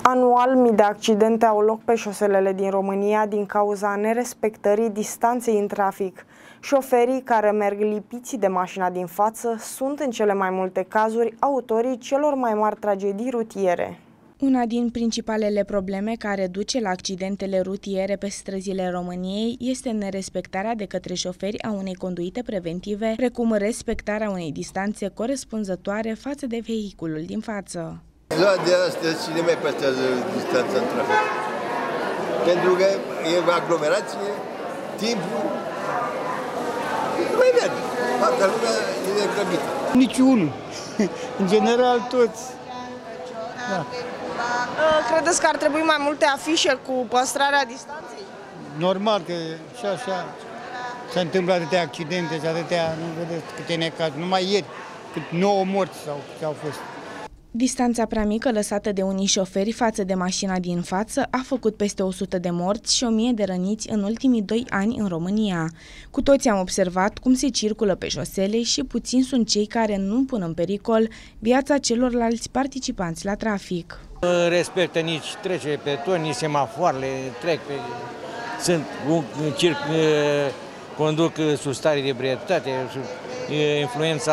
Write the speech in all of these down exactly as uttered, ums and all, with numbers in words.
Anual, mii de accidente au loc pe șoselele din România din cauza nerespectării distanței în trafic. Șoferii care merg lipiți de mașina din față sunt în cele mai multe cazuri autorii celor mai mari tragedii rutiere. Una din principalele probleme care duce la accidentele rutiere pe străzile României este nerespectarea de către șoferi a unei conduite preventive, precum respectarea unei distanțe corespunzătoare față de vehiculul din față. Ziua de astăzi cine mai păstrează distanța în trafic? Pentru că e aglomerație, timpul nu mai merge. Toată lumea e negrăbită. Niciunul. În general toți. Da. Credeți că ar trebui mai multe afișe cu păstrarea distanței? Normal că și așa se întâmplă atâtea accidente și atâtea, nu vedeți câte necazuri. Numai ieri, cât nouă morți s-au fost. Distanța prea mică lăsată de unii șoferi față de mașina din față a făcut peste o sută de morți și o mie de răniți în ultimii doi ani în România. Cu toții am observat cum se circulă pe șosele și puțini sunt cei care nu pun în pericol viața celorlalți participanți la trafic. Nu respectă nici trecere pe toni, nici semafoarele, trec pe... Sunt, circ, conduc sub stare de ebrietate, influența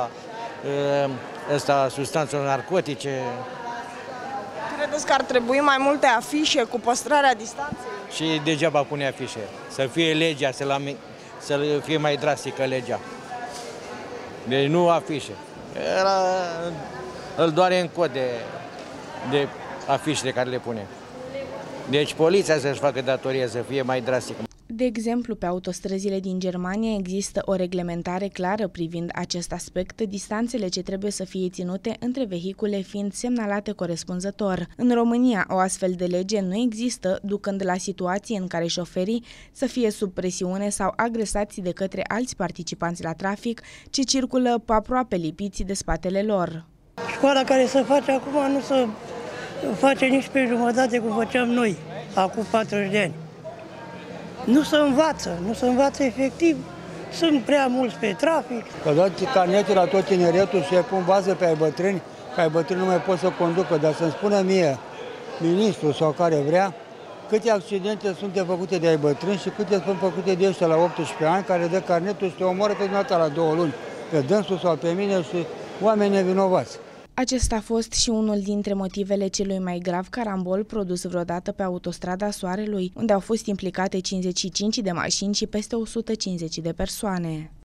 ăsta, substanțelor narcotice. Credeți că ar trebui mai multe afișe cu păstrarea distanței? Și degeaba pune afișe. Să fie legea, să, la, să fie mai drastică legea. Deci nu afișe. Era, îl doare în cod de, de afișele care le pune. Deci poliția să-și facă datoria să fie mai drastică. De exemplu, pe autostrăzile din Germania există o reglementare clară privind acest aspect, distanțele ce trebuie să fie ținute între vehicule fiind semnalate corespunzător. În România, o astfel de lege nu există, ducând la situații în care șoferii să fie sub presiune sau agresați de către alți participanți la trafic ce circulă pe aproape lipiți de spatele lor. Școala care se face acum nu se face nici pe jumătate cum făceam noi, acum patruzeci de ani. Nu se învață, nu se învață efectiv, sunt prea mulți pe trafic. Că dați carnetul la tot tineretul și pun bază pe ai bătrâni, că ai bătrâni nu mai pot să conducă, dar să-mi spună mie, ministrul sau care vrea, câte accidente sunt făcute de ai bătrâni și câte sunt făcute de ăștia la optsprezece ani, care dă carnetul și te omoară pe dumneata la două luni, pe dânsul sau pe mine și oameni nevinovați. Acesta a fost și unul dintre motivele celui mai grav carambol produs vreodată pe autostrada Soarelui, unde au fost implicate cincizeci și cinci de mașini și peste o sută cincizeci de persoane.